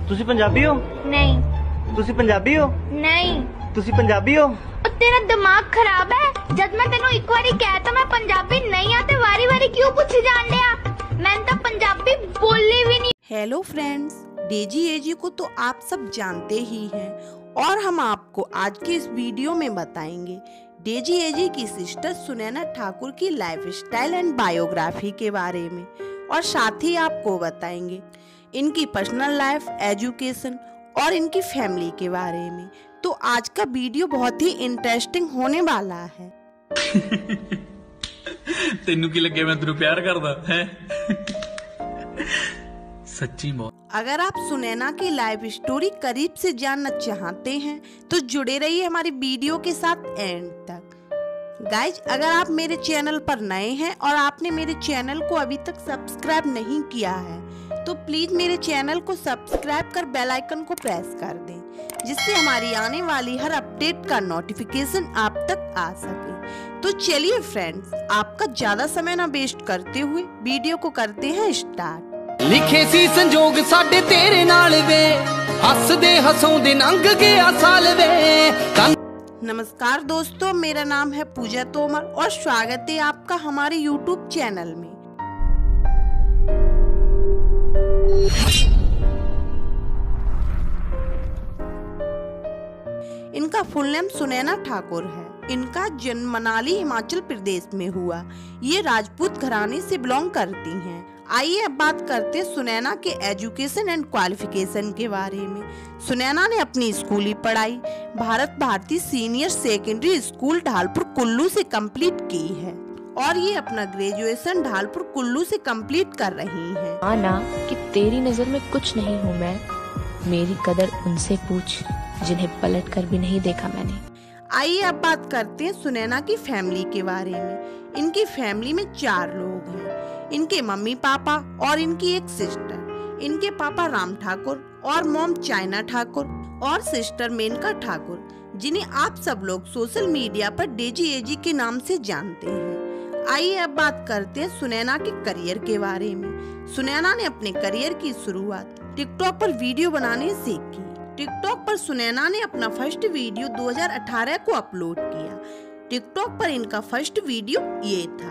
ਤੁਸੀਂ ਪੰਜਾਬੀ ਹੋ? नहीं। ਤੁਸੀਂ ਪੰਜਾਬੀ ਹੋ? नहीं। ਤੁਸੀਂ ਪੰਜਾਬੀ ਹੋ? तेरा दिमाग खराब है? जब मैं तेनों एक बारी कहता मैं पंजाबी नहीं आते वारी वारी क्यों पूछी जान दिया? मैंने तो पंजाबी बोली भी नहीं। हेलो फ्रेंड्स, डेजी एजी को तो आप सब जानते ही हैं और हम आपको आज के इस वीडियो में बताएंगे डेजी एजी की सिस्टर सुनैना ठाकुर की लाइफ स्टाइल एंड बायोग्राफी के बारे में और साथ ही आपको बताएंगे इनकी पर्सनल लाइफ, एजुकेशन और इनकी फैमिली के बारे में। तो आज का वीडियो बहुत ही इंटरेस्टिंग होने वाला है। तेनू की लगे मैं तेनू प्यार करदा है? सच्ची मौत। अगर आप सुनैना की लाइफ स्टोरी करीब से जानना चाहते हैं तो जुड़े रहिए हमारी वीडियो के साथ एंड तक। गाइज, अगर आप मेरे चैनल पर नए हैं और आपने मेरे चैनल को अभी तक सब्सक्राइब नहीं किया है तो प्लीज मेरे चैनल को सब्सक्राइब कर बेल आइकन को प्रेस कर दें, जिससे हमारी आने वाली हर अपडेट का नोटिफिकेशन आप तक आ सके। तो चलिए फ्रेंड्स, आपका ज्यादा समय ना वेस्ट करते हुए वीडियो को करते हैं स्टार्ट। लिखे सी संजोग साडे तेरे नाल वे, हसदे हसौंदे लंघ गया साल वे। नमस्कार दोस्तों, मेरा नाम है पूजा तोमर और स्वागत है आपका हमारे YouTube चैनल में। इनका फुल नेम सुनैना ठाकुर है। इनका जन्म मनाली, हिमाचल प्रदेश में हुआ। ये राजपूत घराने से बिलोंग करती हैं। आइए अब बात करते हैं सुनैना के एजुकेशन एंड क्वालिफिकेशन के बारे में। सुनैना ने अपनी स्कूली पढ़ाई Bharat Bharati senior secondary school Dhalpur Kullu से कंप्लीट की है और ये अपना ग्रेजुएशन ढालपुर कुल्लू से कंप्लीट कर रही हैं। आना कि तेरी नजर में कुछ नहीं हूँ मैं, मेरी कदर उनसे पूछ जिन्हें पलट कर भी नहीं देखा मैंने। आइए अब बात करते हैं सुनैना की फैमिली के बारे में। इनकी फैमिली में 4 लोग हैं। इनके मम्मी पापा और इनकी एक सिस्टर। इनके पापा राम ठाकुर और मॉम चाइना ठाकुर और सिस्टर मेनका ठाकुर, जिन्हें आप सब लोग सोशल मीडिया पर डेजी एजी के नाम से जानते हैं। आइए अब बात करते हैं सुनैना के करियर के बारे में। सुनैना ने अपने करियर की शुरुआत टिकटॉक पर वीडियो बनाने से की। टिकटॉक पर सुनैना ने अपना फर्स्ट वीडियो 2018 को अपलोड किया। टिकटॉक पर इनका फर्स्ट वीडियो ये था।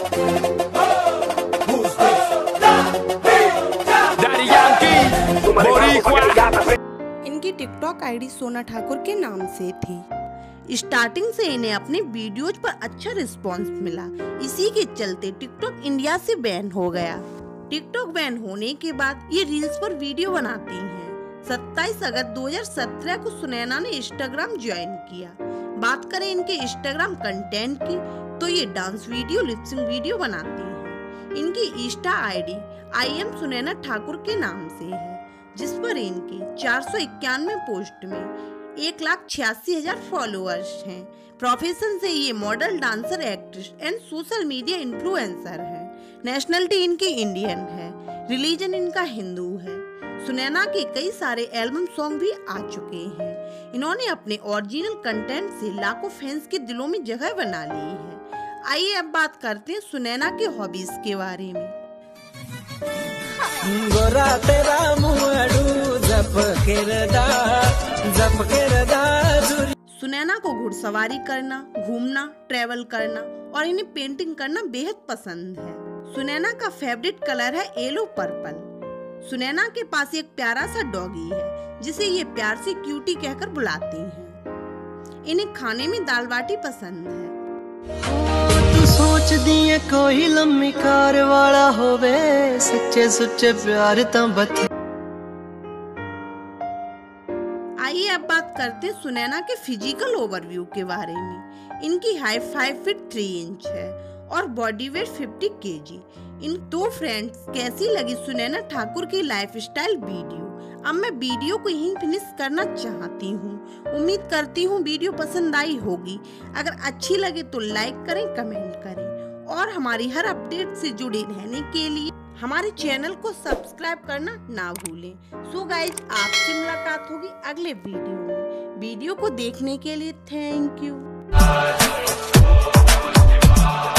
इनकी टिकटॉक आईडी सोना ठाकुर के नाम से थी। स्टार्टिंग से इन्हें अपने वीडियोज पर अच्छा रिस्पांस मिला। इसी के चलते टिकटॉक इंडिया से बैन हो गया। टिकटॉक बैन होने के बाद ये रील्स पर वीडियो बनाती हैं। 27 अगस्त 2017 को सुनैना ने इंस्टाग्राम ज्वाइन किया। बात करें इनके इंस्टाग्राम कंटेंट की तो ये डांस वीडियो, लिपसिंग वीडियो बनाती हैं। इनकी insta ID IM Sunaina Thakur के नाम से है, जिस पर इनके 491 पोस्ट में 1,86,000 फॉलोअर्स हैं। प्रोफेशन से ये model, dancer, actress and social media influencer है। नेशनलिटी इनकी इंडियन है। रिलीजन इनका हिंदू है। सुनैना के कई सारे एल्बम सॉन्ग भी आ चुके हैं। इन्होंने अपने ओरिजिनल कंटेंट से लाखों फैंस के दिलों में जगह बना ली है। आइए अब बात करते हैं सुनैना के हॉबीज के बारे में। गोरा तेरा सुनैना को घुड़सवारी करना, घूमना, ट्रेवल करना और इन्हें पेंटिंग करना बेहद पसंद है। सुनैना का फेवरेट कलर है येलो पर्पल। सुनैना के पास एक प्यारा सा डॉगी है जिसे ये प्यार से क्यूटी कहकर बुलाती हैं। इन्हें खाने में दाल बाटी पसंद है। तू सोच दिए कोई लम्मी कार वाला होवे, सच्चे सुच्चे प्यार ता बथे। आइए अब बात करते हैं सुनैना के फिजिकल ओवरव्यू के बारे में। इनकी हाइट 5 फीट 3 इंच है और बॉडी वेट 50 kg। इन दो फ्रेंड्स, कैसी लगी सुनैना ठाकुर की लाइफ स्टाइल वीडियो? अब मैं वीडियो को यहीं फिनिश करना चाहती हूँ। उम्मीद करती हूँ वीडियो पसंद आई होगी। अगर अच्छी लगे तो लाइक करें, कमेंट करें और हमारी हर अपडेट से जुड़े रहने के लिए हमारे चैनल को सब्सक्राइब करना ना भूलें। सो गाइज, आपसे मुलाकात होगी अगले वीडियो में। वीडियो को देखने के लिए थैंक यू।